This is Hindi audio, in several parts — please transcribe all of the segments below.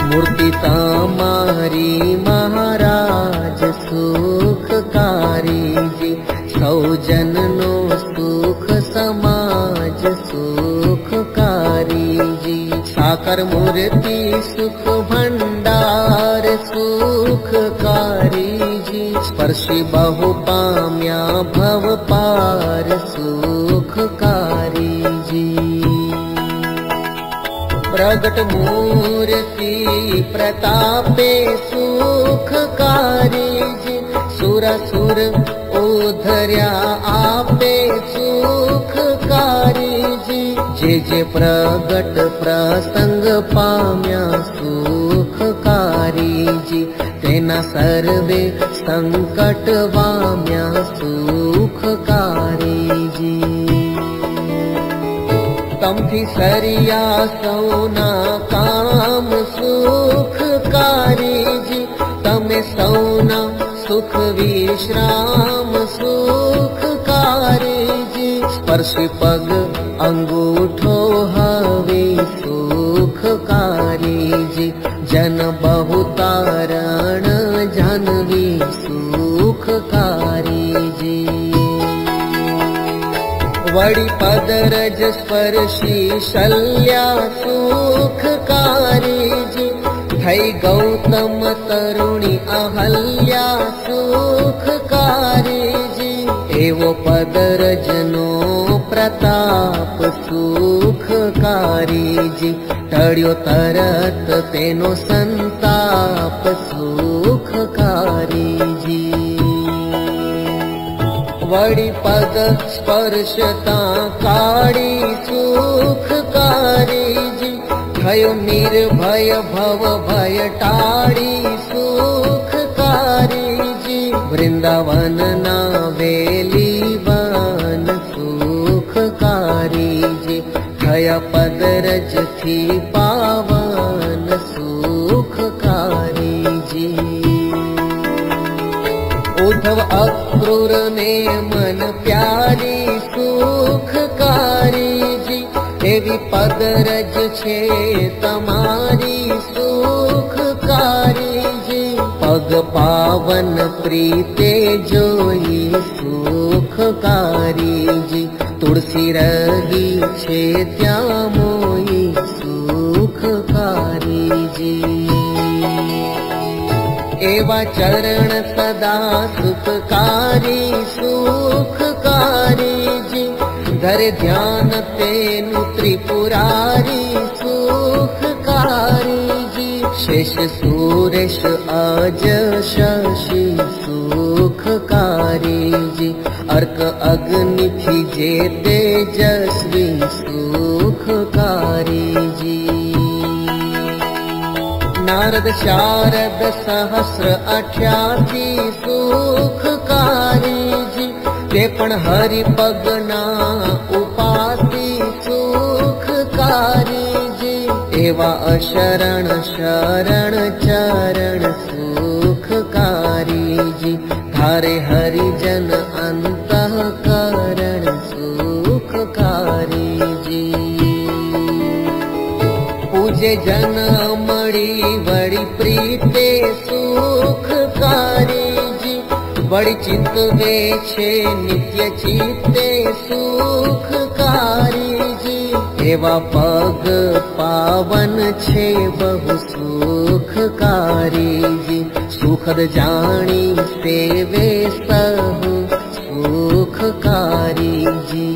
मूर्ति तमारी महाराज सुखकारी जी। सौजननो सुख समाज सुखकारी जी। साकर मूर्ति सुख भंडार सुखकारी जी। स्पर्शी बहु पाम्या भव पार सुखकारी जी। प्रगट मूर्ति प्रतापे सुखकारी जी। सुरसुर उधर्या आपे सुखकारी जी। जे प्रगट प्रसंग पाम्या सुखकारी जी। तेना सर्वे संकट वाम्या सुखकारी जी। तमथी सरिया सौना काम सुखकारी जी। तमे सौना सुख विश्राम सुखकारी जी। स्पर्श पग अंगूठो हवे सुखकारी जी। जन बहुतारण जानवी सुखकारी जी। वड़ी पदरज स्पर्शी शल्या सुखकारी जी। थई गौतम तरुणी अहल्या सुखकारी जी। एवो पदरजनो प्रताप सुखकारी जी। टळ्यो तरत तेनो संताप सुखकारी जी। वड़ी पग स्पर्शता काड़ी सुखकारी जी। थयो निर्भय भव भय टाड़ी सुखकारी जी। वृंदावन ना वेली वन सुखकारी जी। थया पदरज थी पावन सुखकारी जी। उद्धव अक्रूर ने मन प्यारी सुखकारी जी। एवी पदरज छे तमारी सुखकारी जी। पग पावन प्रीते जोई सुखकारी जी। तुलसी रही छे त्या मोई सुखकारी जी। एवा चरण सदा सुखकारी सुखकारी जी। धर ध्यान तेनु त्रिपुरारी सुखकारी जी। शेष सुरेश अज शशि सुखकारी जी। अर्क अग्नि थी जे तेजस्वी सुखकारी जी। नारद शारद सहस्र 88 सुखकारी जी। ते पण हरि पगना उपासी सुखकारी जी। एवा अशरण शरण चरण सुखकारी जी। धारे हरिजन अंतःकरण सुखकारी जी। पूजे जन मड़ी बड़ी प्रीते सुखकारी जी। बड़ी चितवे छे नित्य चित्ते सुखकारी जी। एवा पग पावन छे बहु सुखकारी जी। सुखद जानी सेवे सहु सुखकारी जी।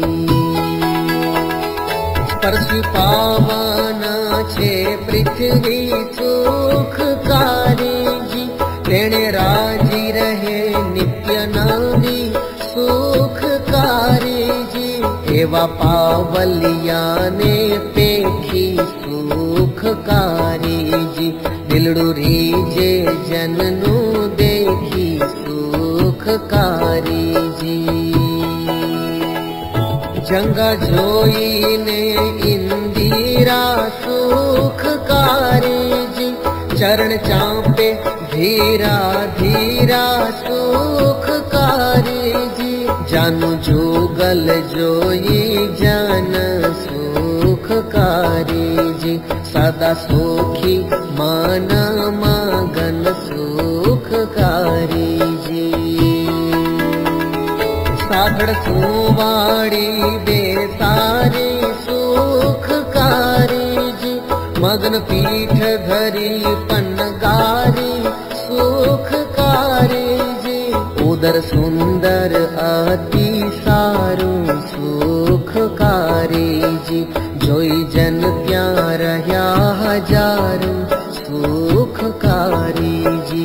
स्पर्श पावन छे पृथ्वी सुखकारी जी। तेणे राजी रहे नित्य नवी सुखकारी जी। एवा पावलिया ने पेखी सुखकारी जी। दिलडू रीजे जननु देखी सुखकारी जी। जंगा जोईने इंदिरा सुखकारी जी। चरण चांपे धीरा धीरा सुखकारी जी। जानू जुगल जोई जन सुखकारी जी। जी, सदा सुखी मन मगन सुखकारी जी। साधड़ सुवाड़ी बेसारी सुखकारी जी, मगन पीठ धरी पन्नगारी सुखकारी जी। उदर सुंदर अति सारू सुखकारी जी, जोई जन त्या रह्या हजारू सुखकारी जी।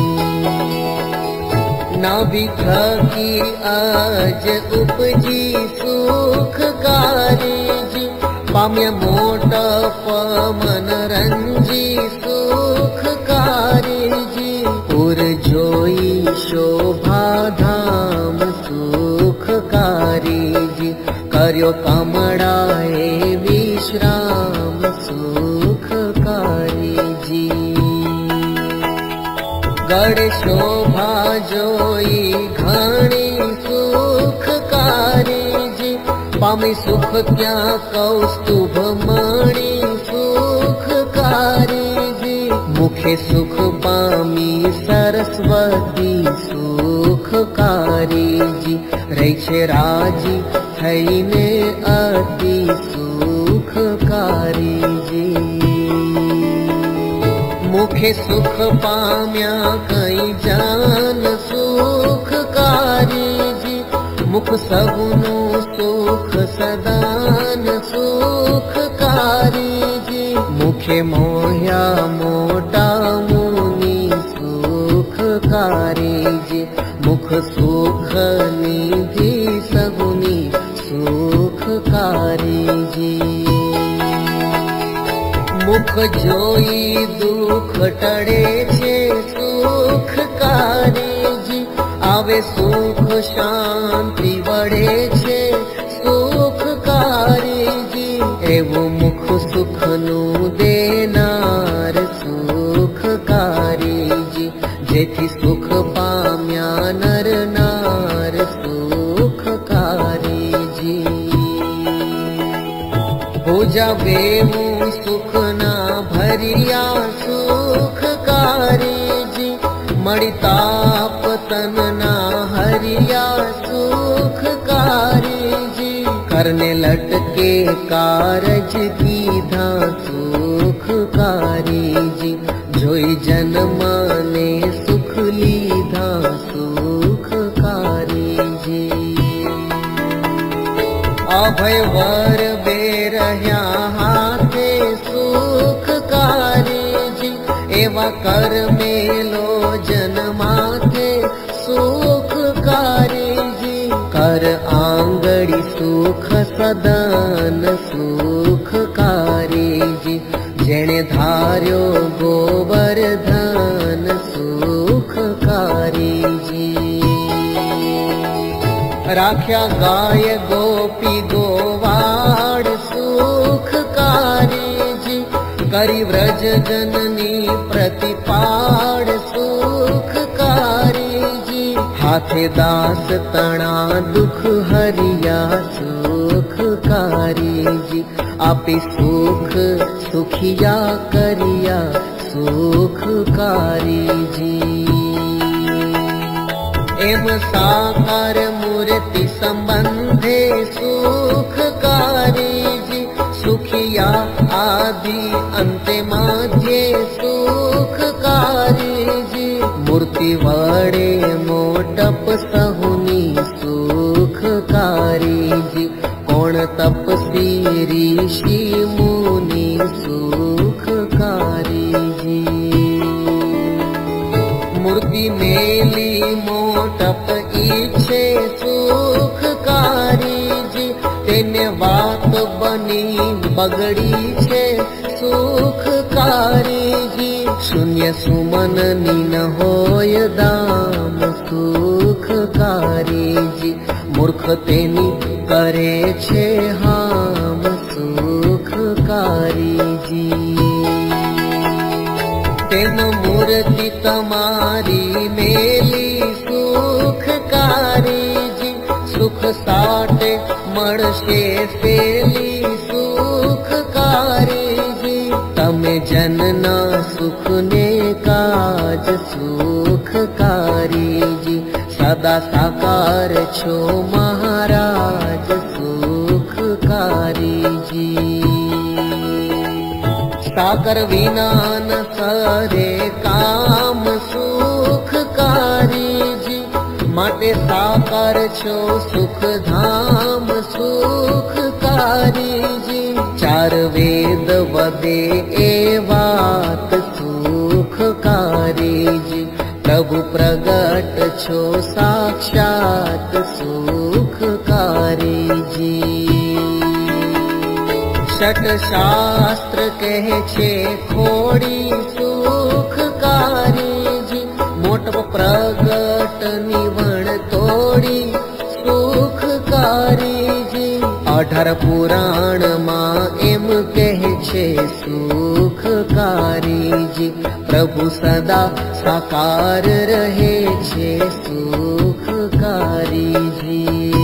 नाभिक की आज उपजी सुखकारी जी, पाम्य मोटप मनरंजी सुखकारी जी। पुर जोई शोभा धाम सुखकारी जी, कर्यो कमड़ाए विश्राम सुखकारी जी। गढ़ शोभा जोई घणी सुखकारी जी, पामी सुख क्या कौस्तुभ मणि सुखकारी जी। मुखे सुख पामी सरस्वती सुखकारी जी, रही छे राजी थईने अति सुखकारी जी। मुखे सुख पाम्या कई जान सुखकारी जी, मुख सगुनु सुख सदान सुखकारी जी। मुखे मोह्या मोटा मुनि सुखकारी जी, मुख सुख निधि सगुनी सुखकारी जी। मुख जोई दुख टळे छे सुखकारी जी, आवे सुख शांति वड़े छे सुखकारी जी। एवं मुख सुख नु देनार सुखकारी जी, जेथी सुख पाम्या नर नार सुखकारी जी। हो जावेऊ सुख ना भरिया सुखकारी जी, मड़ी ताप तन ना हरिया सुखकारी जी। करने लटके कारज कीधा सुखकारी जी, जोई जन माने सुख लीधा सुखकारी जी। अभय वर बेरह्या हाथे सुखकारी जी, एवा कर मेलो जन माथे सुखकारी जी। कर आंगड़ी सुख सदन सुखकारी जी, जेने धार्यो गोवर्धन सुखकारी जी। राख्या गाय गोपी गोवाड़ सुखकारी जी, करी व्रज जननी प्रतिपाड़ सुखकारी जी। हाथे दास तणा दुख हरिया सुखकारी जी, आपी सुख सुखिया करिया सुखकारी जी। एम साकार मूर्ति संबंधे सुखकारी जी, सुखिया आदि अंते माध्ये सुखकारी जी। मूर्ति वड़े मोटप सहुनी सुखकारी जी, कोण तपसी ऋषि मुनि सुखकारी जी। मूर्ति मेली मोटप इच्छे सुखकारी जी, तेने बात बनी बगड़ी छे सुखकारी जी। शून्य सुमन नीन होय दाम सुखकारी जी, मूर्ख तेनी करे छे हाम सुखकारी जी। तेम मूर्ति तमारी मेली सुखकारी जी, सुख साटे मळशे सेली सुखकारी जी। जनना सुख ने काज सुखकारी जी। सदा साकार छो महाराज सुखकारी जी। साकर विना न सरे काम सुखकारी जी। माटे साकार छो सुख धाम सुखकारी जी। चार वेद वदे ए वात सुखकारी जी। प्रभु प्रगट छो साक्षात सुखकारी जी। षट शास्त्र कहे छे खोड़ी सुखकारी जी। मोट प्रगट निवण तोड़ी सुखकारी जी। 18 पुराण मां एम कहे छे सुखकारी जी। प्रभु सदा साकार रहे छे सुखकारी जी।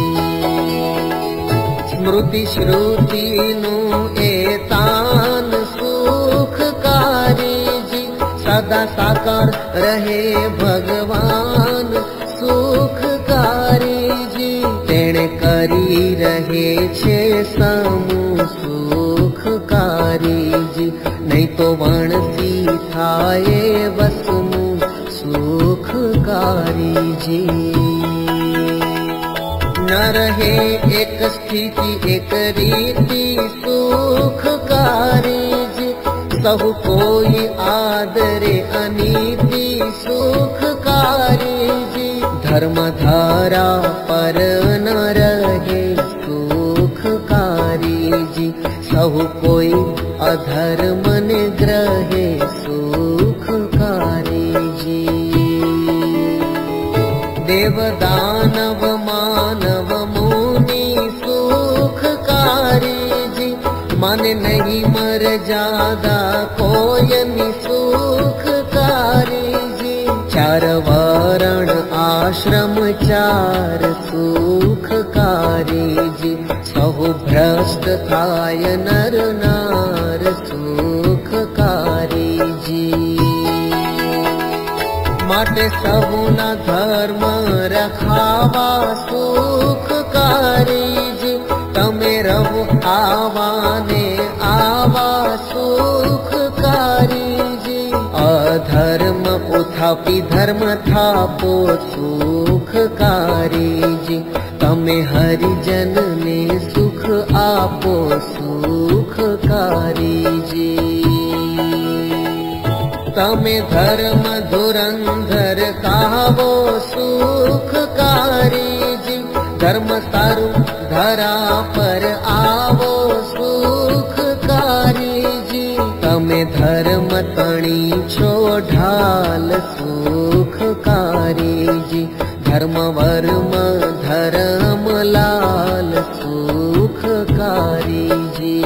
स्मृति श्रुति नु एतान सुखकारी जी। सदा साकार रहे भगवान सुखकारी जी। तेणे करी रहे छे समूह सुखकारी जी। नहीं तो वणसी थाये वसमू सुखकारी जी। न रहे एक स्थिति एक रीति सुखकारी जी। सहु कोई आदरे अनीति सुखकारी जी। धर्म धारा पर न रहे सुखकारी जी। सहु कोई अधर्म निग्रहे सुखकारी जी। देव दानव मानव मुनि सुखकारी जी। मन नहीं मर जादा कोयनी सुखकारी जी। चार वर्ण आश्रम चार सुखकारी जी। सहु भ्रष्ट थाय नर नार सुखकारी जी। माटे सबुना धर्म रखावा सुखकारी जी। तमे रहो आवा ने आवा सुखकारी जी। अधर्म उथापी धर्म थापो सुखकारी जी। तमे हरिजन ने सुख आपो सुखकारी जी। तमे धर्म धुरंधर कहावो सुखकारी जी। धर्म सारू धरा पर आवो सुखकारी जी। तमे धर्म तणी छो ढाल सुखकारी जी। धर्म वर्म धर्म लाल सुखकारी जी।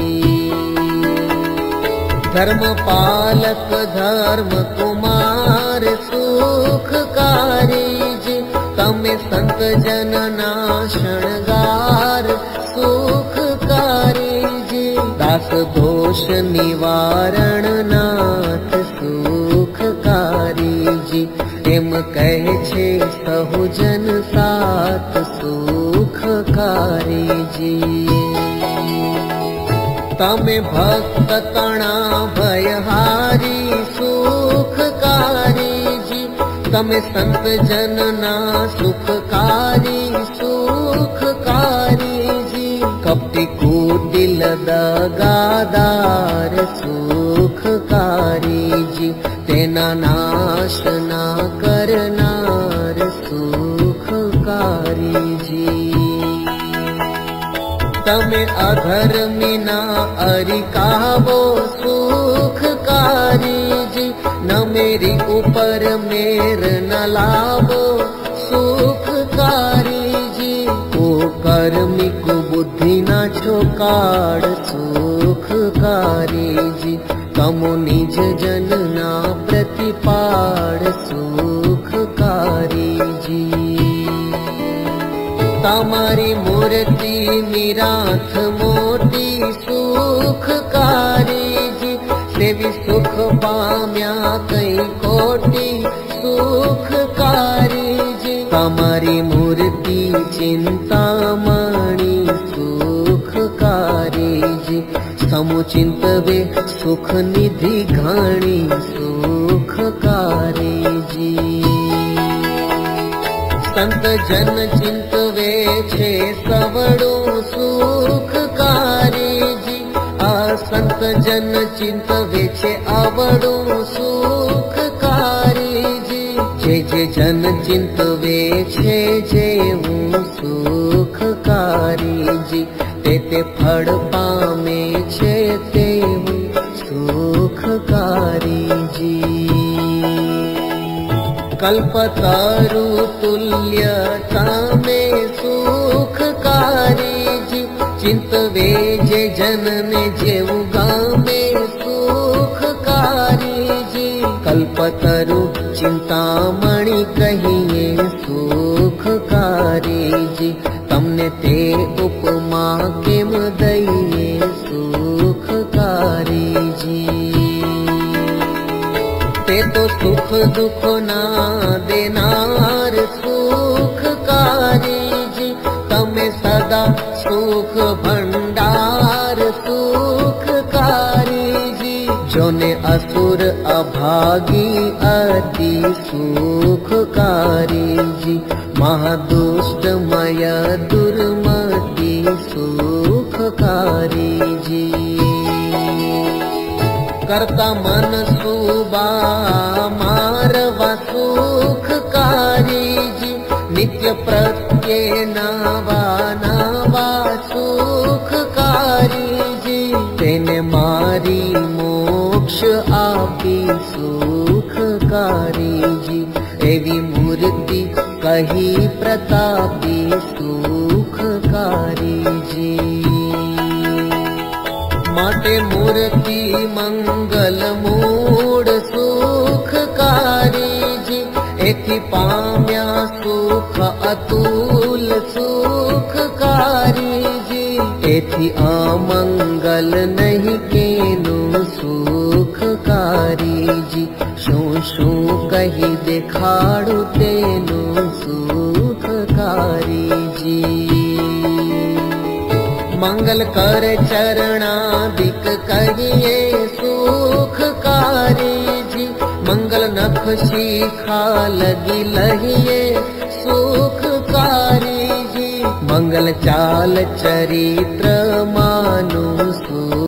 धर्म पालक धर्म कुमार सुखकारी जी। तमे संत जनना शणगार सुखकारी जी। दास दोष निवारण नाथ सुखकारी जी। एम कहे छे सहु जन साथ सुखकारी जी। तमे भक्त तणा भयहारी सुखकारी जी। तमे संत जनना सुखकारी सुखकारी जी। कपटी कुटिल दगादार सुखकारी जी। तेना नाश ना करनार सुखकारी जी। तमे अधर्मिना अरिकावो सुखकारी जी। न मेरी ऊपर मेर न लावो सुखकारी जी। ओ कर्मी को बुद्धि न छोकाड़ सुखकारी जी। तमो निज जनना प्रतिपाड़ सुखकारी जी। तमारी मूर्ति निराथ मोटी सुखकारी जी। सेवी सुख पाम्या कई कोटि सुखकारी जी। तमारी मूर्ति चिंतामणि सुखकारी जी। समुचिंतवे सुख निधि घणी सुखकारी जी। संत जन चिंतवे छे सवड़ो सुखकारी जी। संत जन चिंतवे छे आवड़ो सुखकारी जी। जे जन चिंतवे छे जेवू सुखकारी जी। ते फल पामे छे तेवू सुखकारी जी। कल्पतरु तुल्य सामे सुखकारी जी। चिंतवे जे जन ने जेवू गामे सुखकारी जी। कल्पतरु चिंतामणि कहिए सुखकारी जी। तमने ते उपमा केम दईए सुखकारी जी। ते तो सुख दुख ना देनार सुखकारी जी। तमे सदा सुख भंडार सुखकारी जी। जोने असुर अभागी अति सुखकारी जी। महादुष्ट मय दुर्मति सुखकारी जी। करता मन सुबा मारवा सुखकारी जी। नित्य प्रत्ये नावा नावा सुखकारी जी। तेने मारी मोक्ष आपी सुखकारी जी। एवी मूर्ति कही प्रतापी सुखकारी जी। माटे मूर्ति मंगल मूड सुखकारी जी। एथी पाम्या सुख अतुल सुखकारी जी। एथी अमंगल नहीं केनु सुखकारी जी। शू शू कही देखाड़ू तेनु सुखकारी जी। मंगल कर चरणादिक कहिए सुखकारी जी। मंगल नख शिखा लगी लहिए सुखकारी जी। मंगल चाल चरित्र मानु